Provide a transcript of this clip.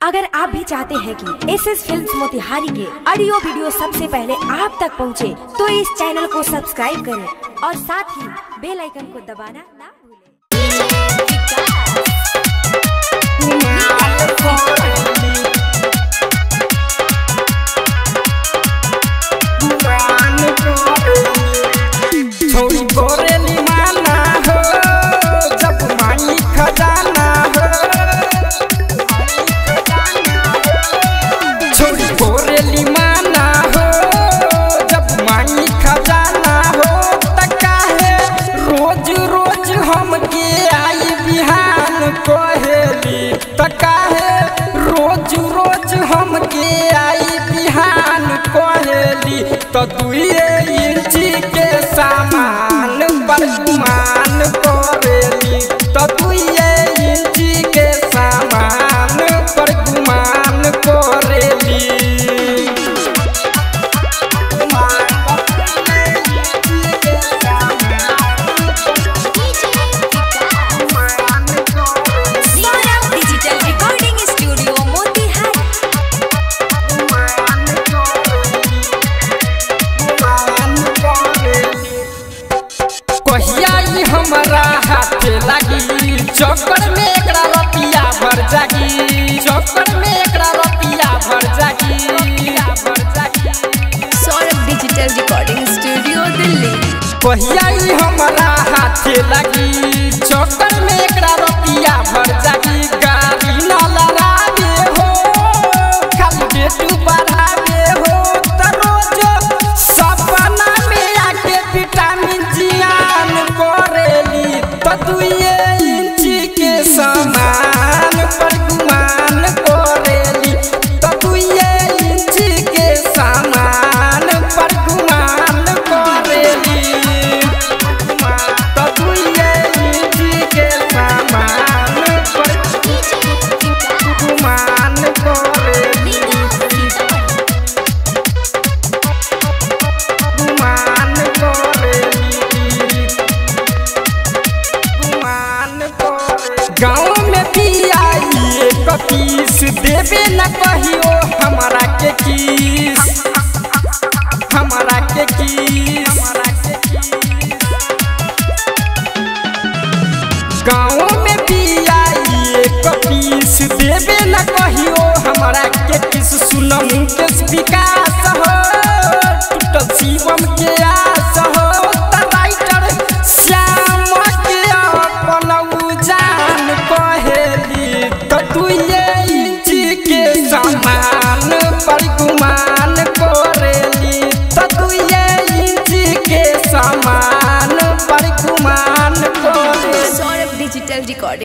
अगर आप भी चाहते हैं कि एसएस फिल्म्स मोतिहारी के ऑडियो वीडियो सबसे पहले आप तक पहुंचे, तो इस चैनल को सब्सक्राइब करें और साथ ही बेल आइकन को दबाना ना तो दुइये इंची के सामान पर गुमान करेली, तो दुइये इंची के सामान पर गुमान करेली। Digital recording studio Motihari. हमारा हाथे लगी चक्कर में एकरा रुपया भर जागी, चक्कर में एकरा रुपया भर जागी। Saurabh digital recording studio Delhi. कहिया हमारा हाथे लगी चक्कर में एकरा रुपया भर जागी। गाड़ी न लड़ावे हो खाली बेटू बढ़ावे हो, तो रोज सपना में आके विटामिन जियान करेली। तो दुइये इंची के सामान पर गुमान करेली, तो दुइये इंची के सामान पर गुमान करेली, तो दुइये इंची के सामान पर गुमान करेली, गुमान करेली। गाँव में भी आई एक पीस देवे न कहियो हमारा के किस, हमारा के किस। गाँव में भी आई एक पीस देवे न कहियो हमारा के किस। सुनम के विकास हो टूटल शिवम के आस हो, राइटर श्याम के अपन जान कहेली। तो दुइये इंची के सामान पर गुमान करेली, तो दुइये इंची के सामान पर गुमान करेली। Saurabh digital recording.